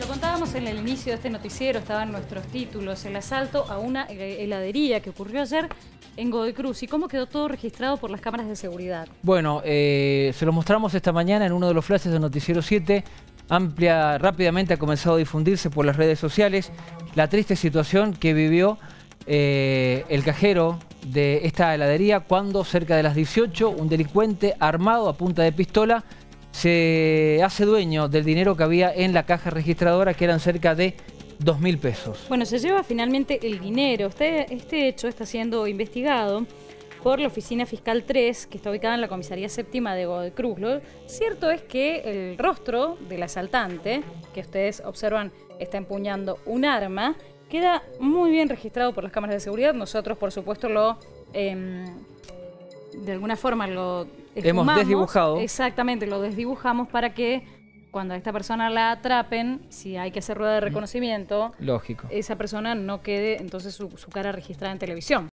contábamos en el inicio de este noticiero, estaban nuestros títulos, el asalto a una heladería que ocurrió ayer en Godoy Cruz. ¿Y cómo quedó todo registrado por las cámaras de seguridad? Bueno, se los mostramos esta mañana en uno de los flashes del Noticiero 7. Rápidamente ha comenzado a difundirse por las redes sociales la triste situación que vivió el cajero de esta heladería cuando cerca de las 18 un delincuente armado a punta de pistola se hace dueño del dinero que había en la caja registradora, que eran cerca de 2.000 pesos. Bueno, se lleva finalmente el dinero. Este hecho está siendo investigado por la Oficina Fiscal 3, que está ubicada en la Comisaría Séptima de Godoy Cruz. Lo cierto es que el rostro del asaltante, que ustedes observan está empuñando un arma, queda muy bien registrado por las cámaras de seguridad. Nosotros, por supuesto, de alguna forma lo esfumamos. Hemos desdibujado. Exactamente, lo desdibujamos para que cuando a esta persona la atrapen, si hay que hacer rueda de reconocimiento, lógico, esa persona no quede entonces su cara registrada en televisión.